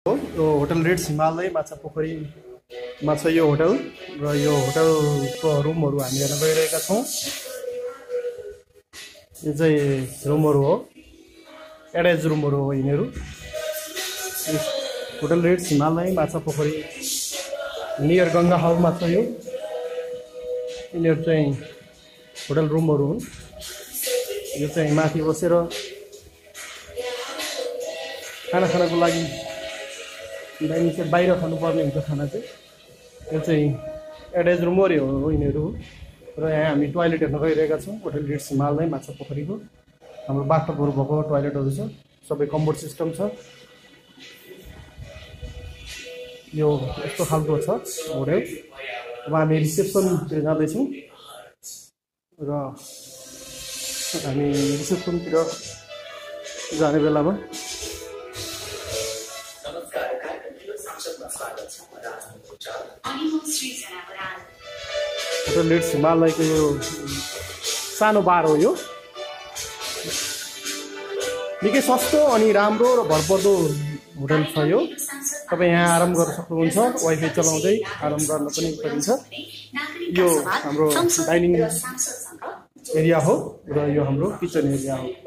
यो hotel Ritz Himalaya माछापोखरी मा छ यो होटल र यो होटलको रुमहरु हामी हेर्न गइरहेका छौं। यो चाहिँ रुमहरु हो, एटेच रुमहरु हो यिनीहरु। Hotel Ritz Himalaya Machhapokhari near Ganga हाउसमा छ यो। यिनीहरु चाहिँ होटल रुमहरु हुन्। यो चाहिँ माथि बसेर खाना खानको लागि डाइनिङ सेट बाहिर खानुपर्ने हुन्छ खाना चाहिँ। यो चाहिँ एटेच रुमहरु हो यिनीहरु र यहाँ हामी टोयलेट हेर्न गइरहेका छौं। होटल रिट्स हिमालय माछापोखरीको हाम्रो बाथटबहरु भएको टोयलेटहरु छ, सबै कम्फोर्ट सिस्टम छ। यो यस्तो खालको छ होटल। अब हामी रिसेप्सनतिर जाँदै छौं र हामी रिसेप्सनतिर जाने बेलामा होटल रिट्स हिमालयको यो सानो बार हो। यो निकै सस्तो अनि राम्रो र भरपर्दो होटल छ यो। तपाईं यहाँ आराम गर्न सक्नुहुन्छ, वाइफाई चलाउँदै आराम गर्न पनि सकिन्छ। यो हाम्रो डाइनिङ एरिया हो र यो हाम्रो किचन एरिया हो।